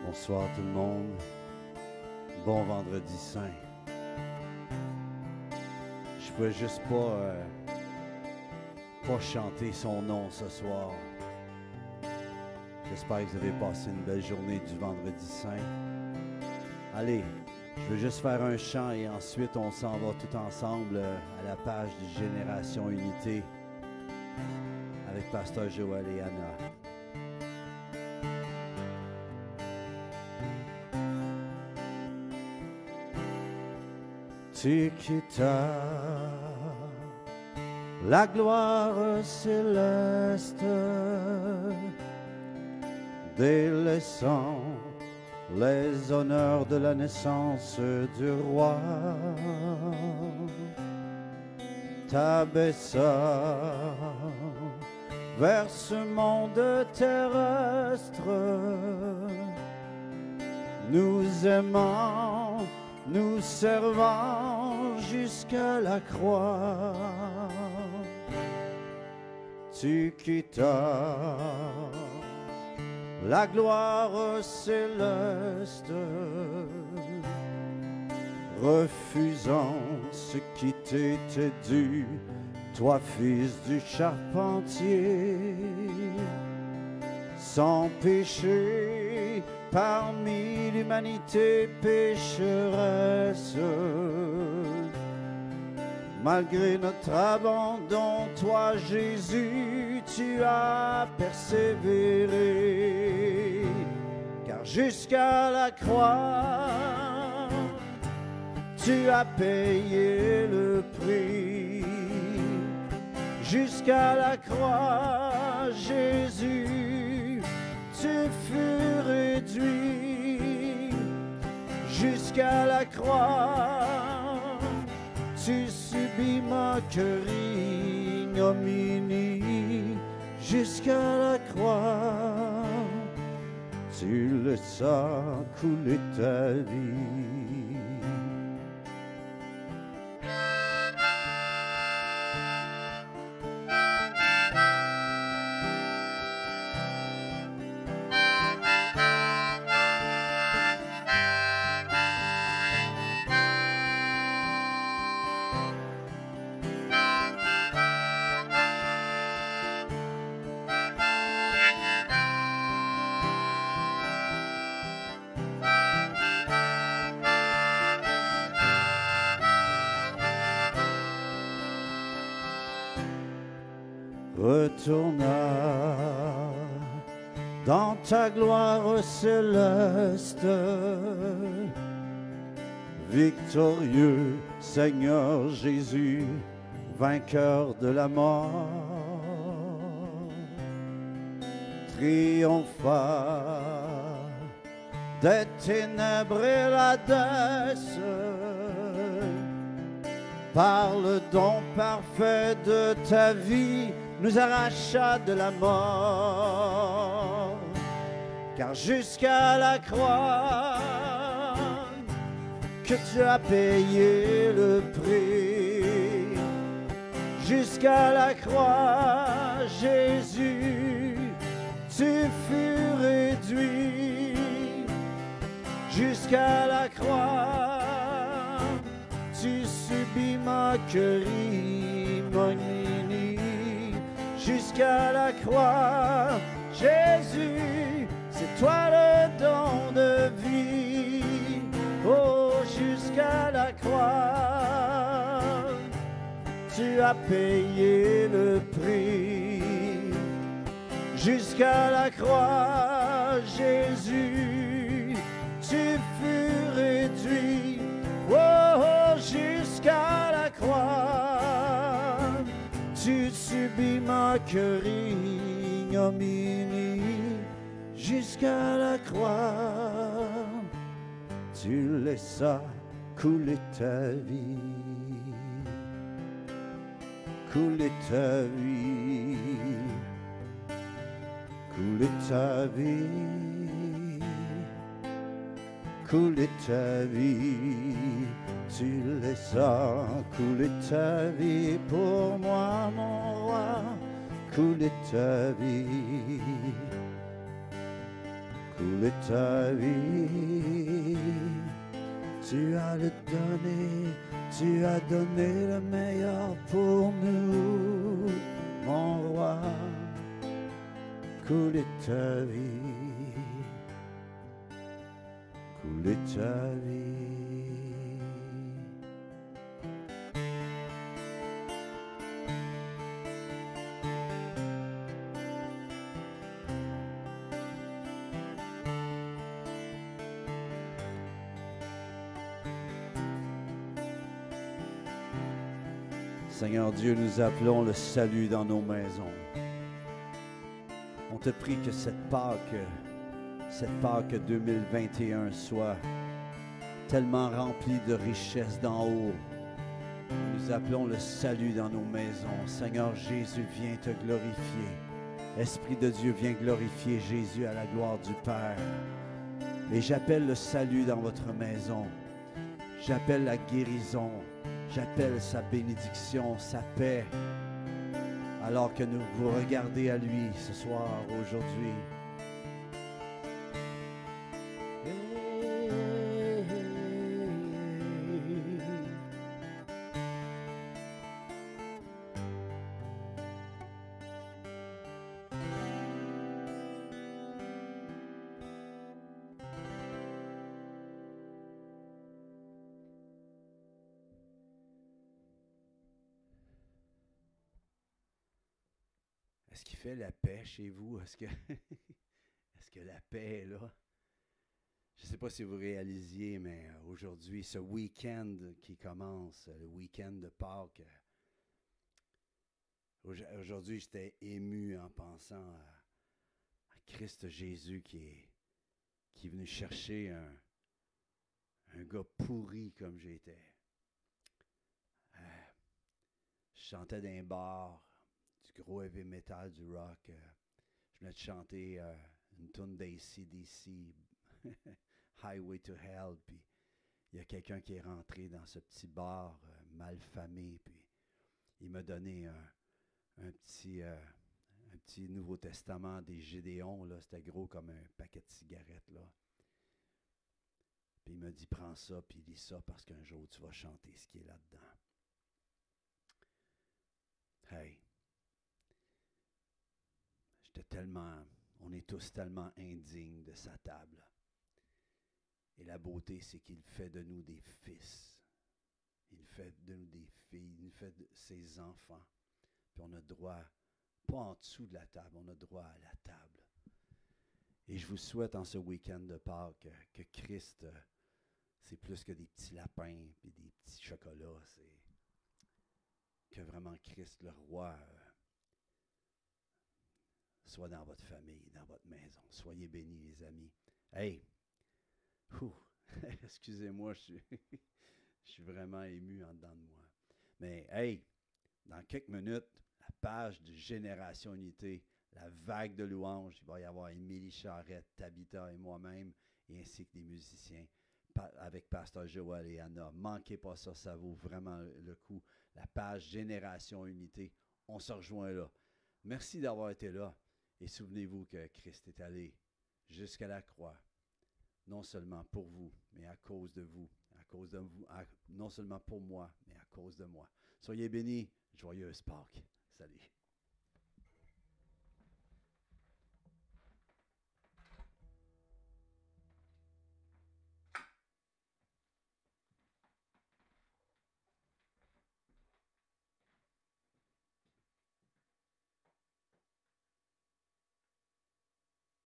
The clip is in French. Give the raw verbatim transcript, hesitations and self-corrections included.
Bonsoir tout le monde. Bon vendredi saint. Je peux juste pas, euh, pas chanter son nom ce soir. J'espère que vous avez passé une belle journée du vendredi saint. Allez, je veux juste faire un chant et ensuite on s'en va tout ensemble euh, à la page de Génération Unité avec Pasteur Joël et Anna. Tu quittas la gloire céleste, délaissant les honneurs de la naissance du roi. T'abaissa vers ce monde terrestre, nous aimant, nous servant jusqu'à la croix. Tu quittas la gloire céleste, refusant ce qui t'était dû, toi fils du charpentier, sans péché parmi l'humanité pécheresse. Malgré notre abandon, toi Jésus, tu as persévéré, car jusqu'à la croix, tu as payé le prix. Jusqu'à la croix, Jésus, tu fus réduit. Jusqu'à la croix, tu subis moquerie, ignominie. Jusqu'à la croix, tu laissas couler ta vie. Retourna dans ta gloire céleste, victorieux Seigneur Jésus, vainqueur de la mort, triompha des ténèbres et la déesse, par le don parfait de ta vie, nous arracha de la mort. Car jusqu'à la croix, que tu as payé le prix. Jusqu'à la croix, Jésus, tu fus réduit. Jusqu'à la croix, tu subis moquerie, ignominie. Jusqu'à la croix, Jésus, c'est toi le don de vie. Oh, jusqu'à la croix, tu as payé le prix. Jusqu'à la croix, Jésus, tu fus réduit. Oh, jusqu'à la croix, tu subis moquerie, ignominie. Jusqu'à la croix, tu laissas couler ta vie, couler ta vie, couler ta vie, couler ta vie. Tu laissas couler ta vie pour moi, mon roi, couler ta vie, couler ta vie. Tu as le donné, tu as donné le meilleur pour nous, mon roi. Couler ta vie, couler ta vie. Seigneur Dieu, nous appelons le salut dans nos maisons. On te prie que cette Pâque, cette Pâque deux mille vingt et un soit tellement remplie de richesses d'en haut. Nous appelons le salut dans nos maisons. Seigneur Jésus, viens te glorifier. Esprit de Dieu, viens glorifier Jésus à la gloire du Père. Et j'appelle le salut dans votre maison. J'appelle la guérison. J'appelle sa bénédiction, sa paix, alors que nous vous regardez à lui ce soir, aujourd'hui. Est-ce qu'il fait la paix chez vous? Est-ce que, est-ce que la paix est là? Je ne sais pas si vous réalisiez, mais aujourd'hui, ce week-end qui commence, le week-end de Pâques, aujourd'hui, j'étais ému en pensant à, à Christ Jésus qui est, qui est venu chercher un, un gars pourri comme j'étais. Euh, je chantais dans un bar, du gros heavy metal, du rock. Euh, je venais de chanter euh, une tune d'A C D C, Highway to Hell, puis il y a quelqu'un qui est rentré dans ce petit bar euh, malfamé, puis il m'a donné un, un petit euh, un petit Nouveau Testament des Gédéons, là, c'était gros comme un paquet de cigarettes, là. Puis il m'a dit, prends ça, puis lis ça, parce qu'un jour tu vas chanter ce qui est là-dedans. Hey! J'étais tellement, on est tous tellement indignes de sa table. Et la beauté, c'est qu'il fait de nous des fils. Il fait de nous des filles. Il fait de ses enfants. Puis on a droit, pas en dessous de la table, on a droit à la table. Et je vous souhaite en ce week-end de Pâques que, que Christ, c'est plus que des petits lapins et des petits chocolats. C'est que vraiment Christ, le roi, soit dans votre famille, dans votre maison. Soyez bénis, les amis. Hey! Ouh, excusez-moi, je suis, je suis vraiment ému en dedans de moi. Mais hey, dans quelques minutes, la page de Génération Unité, la vague de louanges, il va y avoir Émilie Charrette, Tabitha et moi-même, et ainsi que des musiciens, avec Pasteur Joël et Anna. Manquez pas ça, ça vaut vraiment le coup. La page Génération Unité, on se rejoint là. Merci d'avoir été là. Et souvenez-vous que Christ est allé jusqu'à la croix, non seulement pour vous, mais à cause de vous, à cause de vous, à, non seulement pour moi, mais à cause de moi. Soyez bénis, joyeuse Pâques. Salut.